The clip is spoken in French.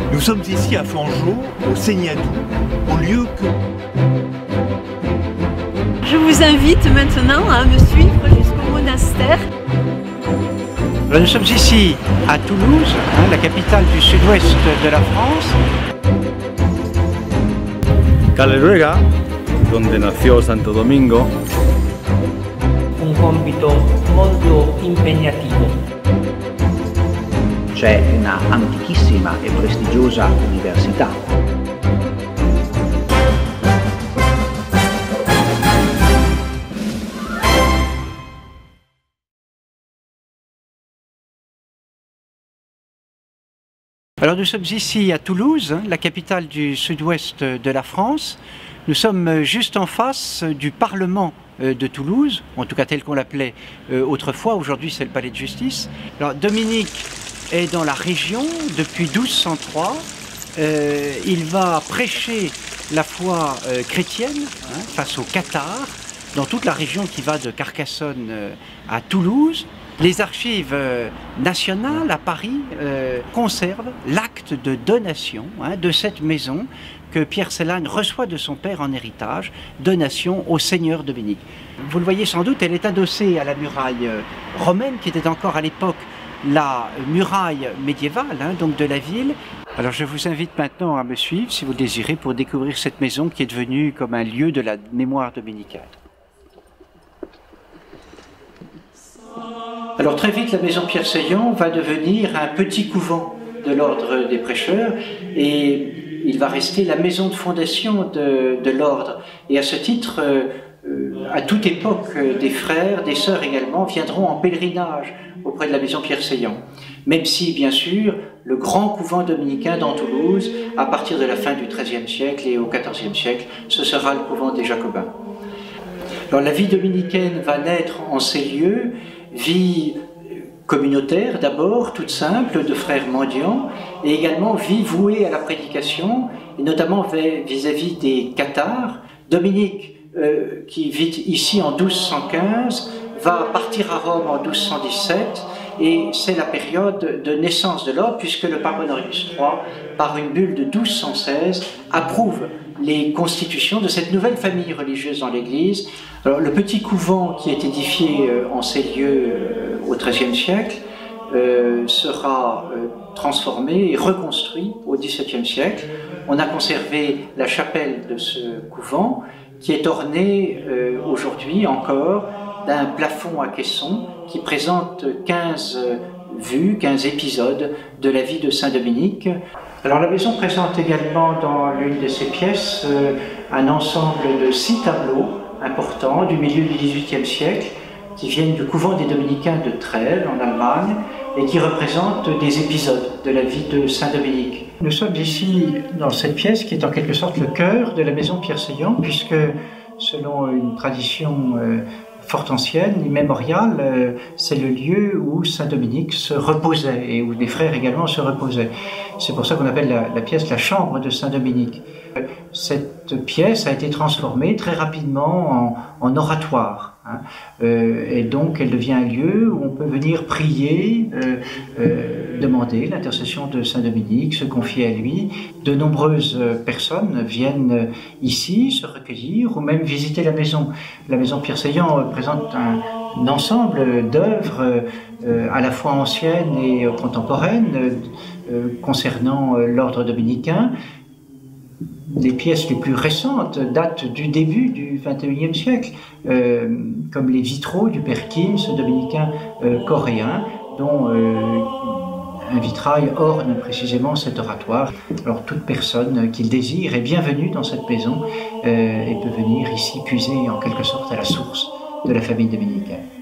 Nous sommes ici à Fangeau, au Seignadou, au lieu que... Je vous invite maintenant à me suivre jusqu'au monastère. Nous sommes ici à Toulouse, la capitale du sud-ouest de la France. Caleruega, donde nació Santo Domingo. Un compito molto impegnativo. C'è una antichissima e prestigiosa università. Alors nous sommes ici à Toulouse, la capitale du sud-ouest de la France. Nous sommes juste en face du Parlement de Toulouse, en tout cas tel qu'on l'appelait autrefois. Aujourd'hui c'est le palais de justice. Alors Dominique est dans la région depuis 1203. Il va prêcher la foi chrétienne face aux cathares dans toute la région qui va de Carcassonne à Toulouse. Les archives nationales à Paris conservent l'acte de donation de cette maison que Pierre Sellagne reçoit de son père en héritage, donation au seigneur Dominique. Vous le voyez sans doute, elle est adossée à la muraille romaine qui était encore à l'époque la muraille médiévale donc de la ville. Alors je vous invite maintenant à me suivre si vous le désirez pour découvrir cette maison qui est devenue comme un lieu de la mémoire dominicale. Alors très vite, la maison Pierre Seillon va devenir un petit couvent de l'ordre des prêcheurs et il va rester la maison de fondation de l'ordre. Et à ce titre, à toute époque, des frères, des sœurs également viendront en pèlerinage auprès de la maison Pierre Seillon. Même si, bien sûr, le grand couvent dominicain dans Toulouse, à partir de la fin du XIIIe siècle et au XIVe siècle, ce sera le couvent des Jacobins. Alors la vie dominicaine va naître en ces lieux, vie communautaire d'abord, toute simple, de frères mendiants, et également vie vouée à la prédication, et notamment vis-à-vis des cathares. Dominique, qui vit ici en 1215, va partir à Rome en 1217, et c'est la période de naissance de l'ordre, puisque le pape Honorius III, par une bulle de 1216, approuve les constitutions de cette nouvelle famille religieuse dans l'Église. Alors, le petit couvent qui est édifié en ces lieux au XIIIe siècle sera transformé et reconstruit au XVIIe siècle. On a conservé la chapelle de ce couvent qui est ornée aujourd'hui encore d'un plafond à caisson qui présente 15 vues, 15 épisodes de la vie de Saint-Dominique. Alors la maison présente également dans l'une de ses pièces un ensemble de 6 tableaux importants du milieu du XVIIIe siècle qui viennent du couvent des Dominicains de Trèves en Allemagne et qui représentent des épisodes de la vie de Saint-Dominique. Nous sommes ici dans cette pièce qui est en quelque sorte le cœur de la maison Pierre Seillon puisque selon une tradition fort ancienne, immémoriale, c'est le lieu où Saint-Dominique se reposait et où les frères également se reposaient. C'est pour ça qu'on appelle la pièce la chambre de Saint-Dominique. Cette pièce a été transformée très rapidement en oratoire. Et donc elle devient un lieu où on peut venir prier, demander l'intercession de Saint-Dominique, se confier à lui. De nombreuses personnes viennent ici se recueillir ou même visiter la maison. La maison Pierre Seillon présente un ensemble d'œuvres à la fois anciennes et contemporaines concernant l'ordre dominicain. Les pièces les plus récentes datent du début du XXIe siècle, comme les vitraux du père Kim, ce dominicain coréen, dont un vitrail orne précisément cet oratoire. Alors toute personne qui le désire est bienvenue dans cette maison et peut venir ici puiser en quelque sorte à la source de la famille dominicaine.